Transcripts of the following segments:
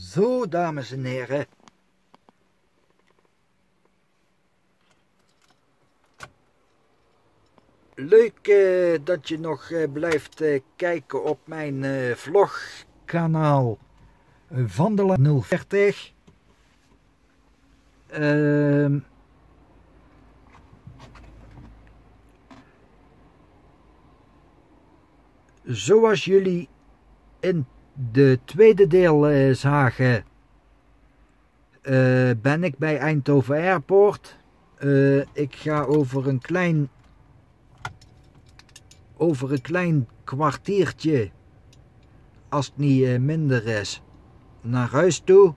Zo, dames en heren. Leuk dat je nog blijft kijken op mijn vlogkanaal Vandela 040. Zoals jullie in de tweede deel zagen, ben ik bij Eindhoven Airport. Ik ga over een klein kwartiertje, als het niet minder is, naar huis toe.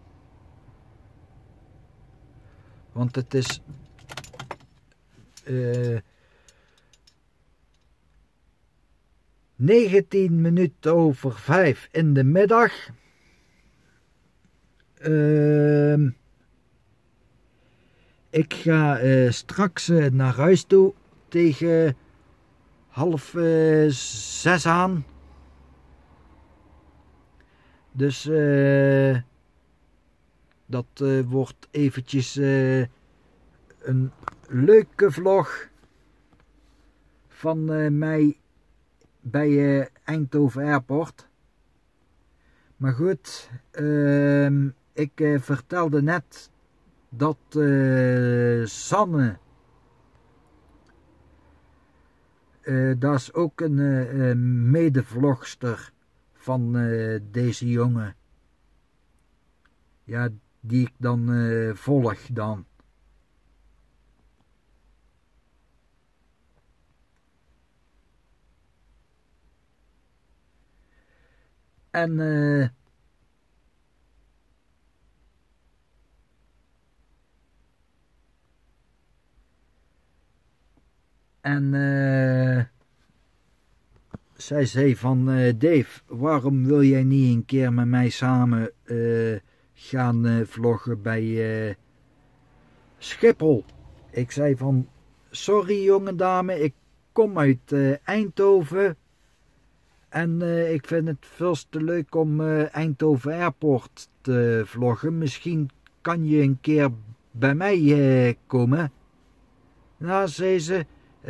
Want het is 19 minuten over 5 in de middag. Ik ga straks naar huis toe tegen 5:30 aan. Dus dat wordt eventjes een leuke vlog van mij bij Eindhoven Airport. Maar goed, ik vertelde net dat Sanne, dat is ook een medevlogster van deze jongen. Ja, die ik dan volg dan. Zij zei van, Dave, waarom wil jij niet een keer met mij samen gaan vloggen bij Schiphol? Ik zei van, sorry jonge dame, ik kom uit Eindhoven en ik vind het veel te leuk om Eindhoven Airport te vloggen. Misschien kan je een keer bij mij komen. Nou, zei ze,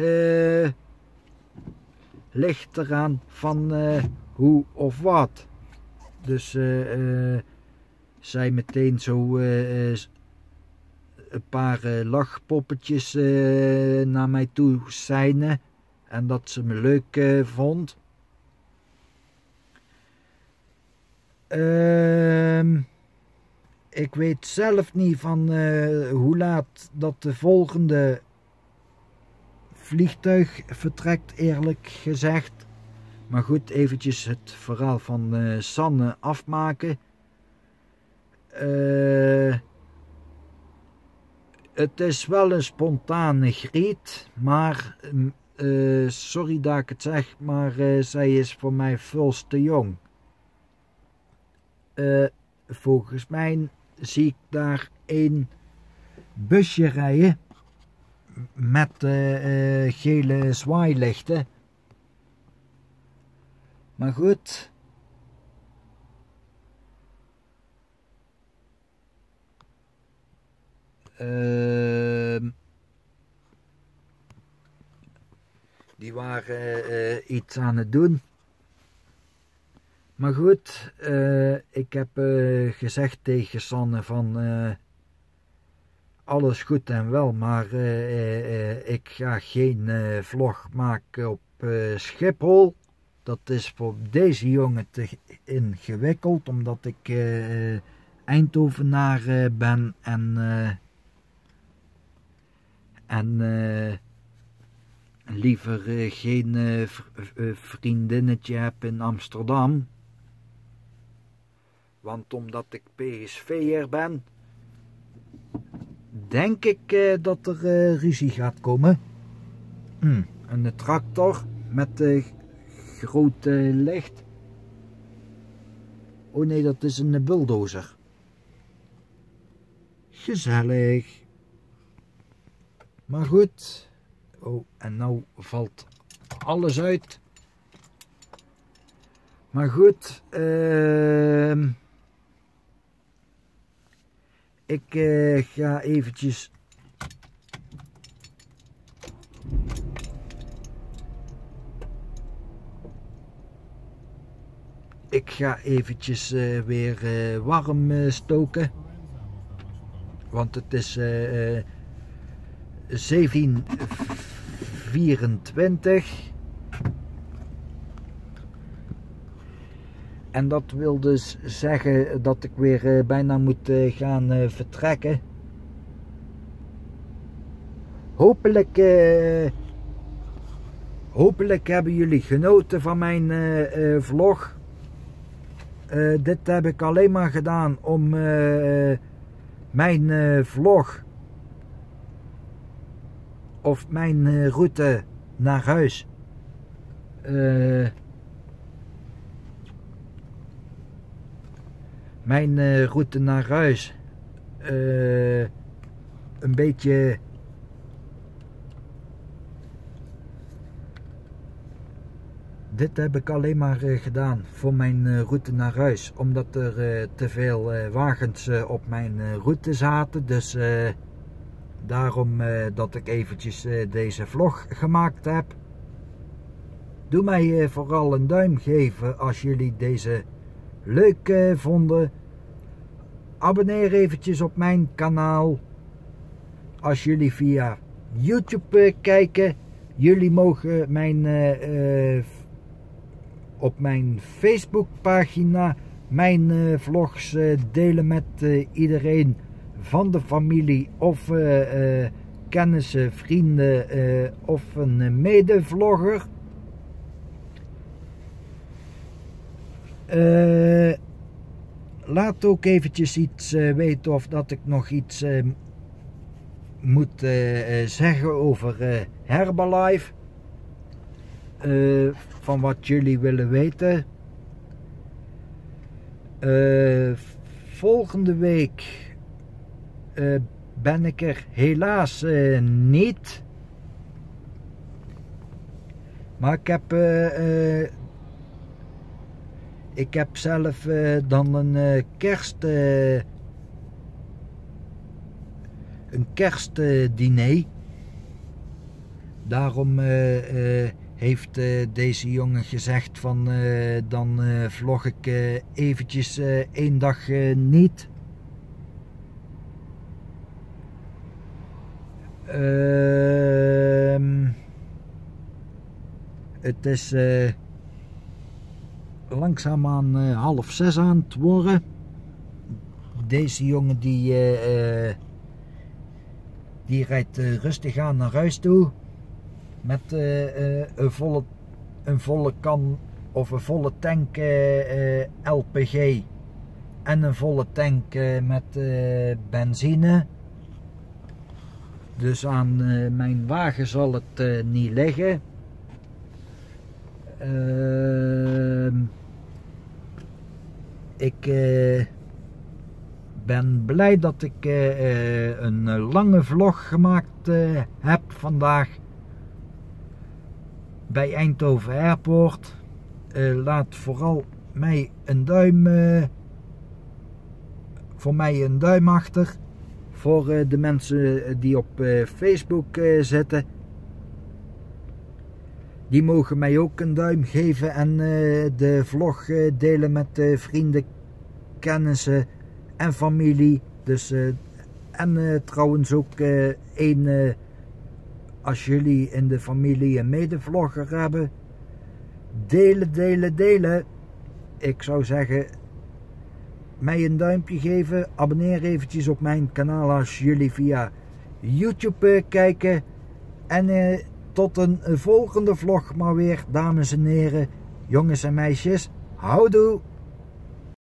ligt eraan van hoe of wat. Dus zij meteen zo een paar lachpoppetjes naar mij toe seinen. En dat ze me leuk vond. Ik weet zelf niet van hoe laat dat de volgende vliegtuig vertrekt, eerlijk gezegd. Maar goed, eventjes het verhaal van Sanne afmaken. Het is wel een spontane griet, maar sorry dat ik het zeg, maar zij is voor mij veel te jong. Volgens mij zie ik daar een busje rijden met gele zwaailichten. Maar goed. Die waren iets aan het doen. Maar goed, ik heb gezegd tegen Sanne van alles goed en wel, maar ik ga geen vlog maken op Schiphol. Dat is voor deze jongen te ingewikkeld, omdat ik Eindhovenaar ben en liever geen vriendinnetje heb in Amsterdam. Want omdat ik PSV'er ben, denk ik dat er ruzie gaat komen. Een tractor met groot licht. Oh nee, dat is een bulldozer. Gezellig. Maar goed. Oh, en nou valt alles uit. Maar goed. Ik ga eventjes... Ik ga eventjes weer warm stoken. Want het is 17:24. En dat wil dus zeggen dat ik weer bijna moet gaan vertrekken. Hopelijk hebben jullie genoten van mijn vlog. Dit heb ik alleen maar gedaan om mijn vlog of mijn route naar huis een beetje dit heb ik alleen maar gedaan voor mijn route naar huis, omdat er te veel wagens op mijn route zaten. Dus daarom dat ik eventjes deze vlog gemaakt heb. Doe mij vooral een duim geven als jullie deze leuk vonden. Abonneer eventjes op mijn kanaal. Als jullie via YouTube kijken, jullie mogen op mijn Facebookpagina mijn vlogs delen met iedereen van de familie of kennissen, vrienden of een medevlogger. Laat ook eventjes iets weten of dat ik nog iets moet zeggen over Herbalife. Van wat jullie willen weten. Volgende week ben ik er helaas niet. Maar ik heb zelf dan een kerstdiner. Daarom heeft deze jongen gezegd van dan vlog ik eventjes 1 dag niet. Het is langzaamaan 5:30 aan het worden. Deze jongen die rijdt rustig aan naar huis toe. Met een volle kan of een volle tank LPG en een volle tank met benzine. Dus aan mijn wagen zal het niet liggen. Ik ben blij dat ik een lange vlog gemaakt heb vandaag bij Eindhoven Airport. Laat vooral voor mij een duim achter. Voor de mensen die op Facebook zitten. Die mogen mij ook een duim geven en de vlog delen met vrienden, kennissen en familie. Dus, en trouwens ook als jullie in de familie een medevlogger hebben. Delen. Ik zou zeggen, mij een duimpje geven. Abonneer eventjes op mijn kanaal als jullie via YouTube kijken. En tot een volgende vlog maar weer, dames en heren, jongens en meisjes. Houdoe!